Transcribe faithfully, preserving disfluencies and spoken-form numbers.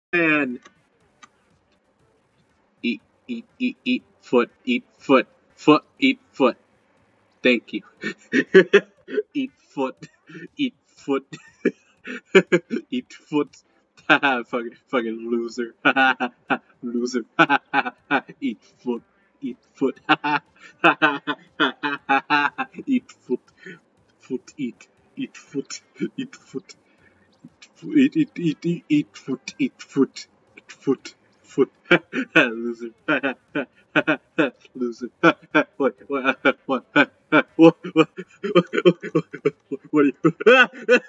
And eat, eat, eat, eat, foot, eat, foot, foot, eat, foot. Thank you. Eat foot, eat foot, eat foot. fucking, fucking loser. Loser. Eat foot, eat foot. Eat foot, foot, eat, eat foot, eat foot. Eat, eat, eat, eat, eat foot, eat foot, eat foot, foot. Loser. Loser. What, what, what, what, what, what, what, what are you?